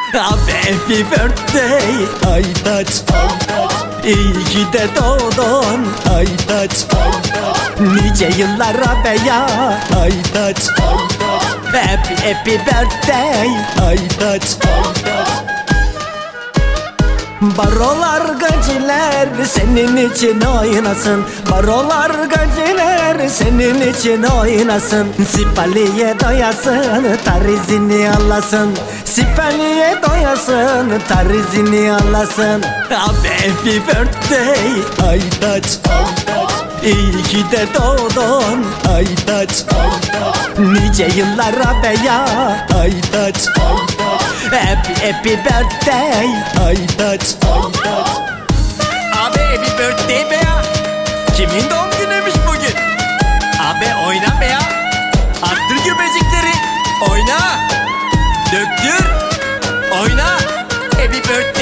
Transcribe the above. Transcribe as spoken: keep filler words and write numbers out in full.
Abi happy birthday Aytaç, İyi ki de doğdun Aytaç, nice yıllara be ya Aytaç, Happy happy birthday Aytaç. Barolar gaciler senin için oynasın, barolar gaciler senin için oynasın. Sipaliye doyasın, tarizini alasın, sipaliye doyasın, tarizini alasın. Abi happy birthday Aytaç, İyi ki de doğdun Aytaç, nice yıllara be ya Aytaç, Happy happy birthday Aytaç. Abi happy birthday be ya. Kimin doğum günüymüş bugün? Abi oyna be ya. Arttır göbecikleri. Oyna. Döktür. Oyna. Happy birthday.